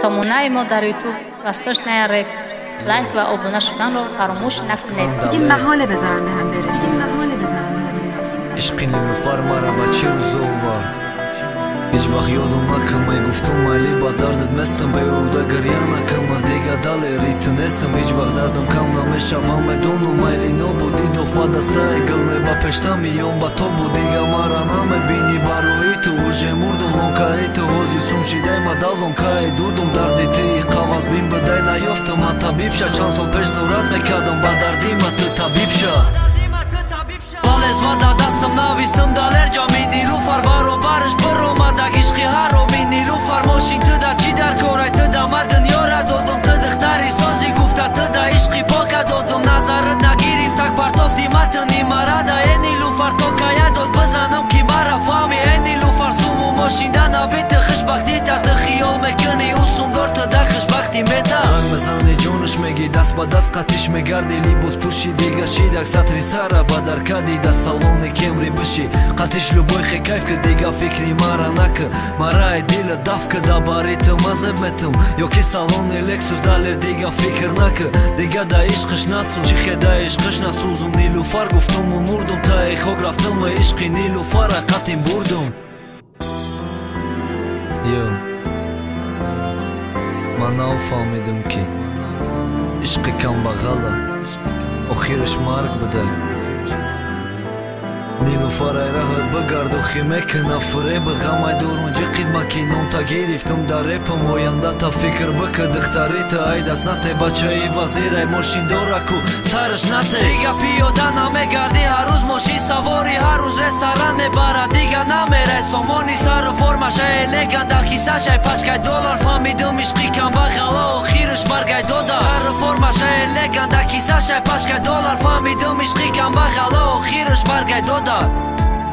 сомонаи мо дар ютуб восточная рэп. лайк ва обуна шуданро фаромӯш накунед. دیگه محاله بذارن به هم برسیم. عشقی نیلوفر مرا با چه روز آورد هیچ وقت یادم نکن من گفتم علی با دردت مستم بیهوده گریه نکن من دیگه دل ریتونستم هیچ وقت دردم کم نمیشوم میدونم میلی نبودی دوف با دسته گل با پشتم میام با تو بود دیگه مرا نمیبینی برای تو уже мурдум лонкаи ту ҳози сумшидай ма дал лонкаи дурдум дарди ти қаваз бин бидай наёфтам ман табиб ша чанд сол пеш сурат мекардам ба дарди ма ту табиб ша валез ва дар дастам навистам далер ҷами нилуфар баробараш биромадаг ишқи ҳароми нилуфар мошин туда чӣ дар корай туда ма дунёра додум ту духтари созӣ гуфта туда ишқи пока додум назарат нагирифт так партофти матни марада э нилуфар то кая дод бизанам ки мара фаҳми э нилуфар суму мошинда набита хушбахти та ту хиёл мекунӣ усумдор туда хушбахти мета занг мезани ҷонаш меги даст ба даст қатиш мегарди либос пӯши дига шидак сатри сара ба даркади да салони кемри биши қатиш любой хе кайф ки дига фикри мара накы мараи дила даф кида бари ту мазеб метум ё ки салони лексус далер дига фикр накы дига да ишқиш насу чӣ хеда ишқиш насузум нилуфар гуфтуму мурдум таи хок рафтуму ишқи нилуфара қатин бурдум ё ман нафаҳмидам ки ишқи камбағала охираш марг будай нилуфар айраҳат бигарду хӣ мекуна фуреб ғамай дурунҷи қидма ки ном та гирифтум дар репам оянда та фикр бика духтари та ай даст нате бачаи вазирай мошиндора ку сараш нате дига пиёда намегарди ҳар рӯз мошин савори ҳар рӯз ресторан мебарад дига намерай сомони сару формашай элеганда кисашай пачкай доллар фаҳмидум ишқи камбағала охираш маргай дода ҳару формашай элеганда кисашай пачкай доллар фаҳмидум ишқи камбағала охираш маргай дода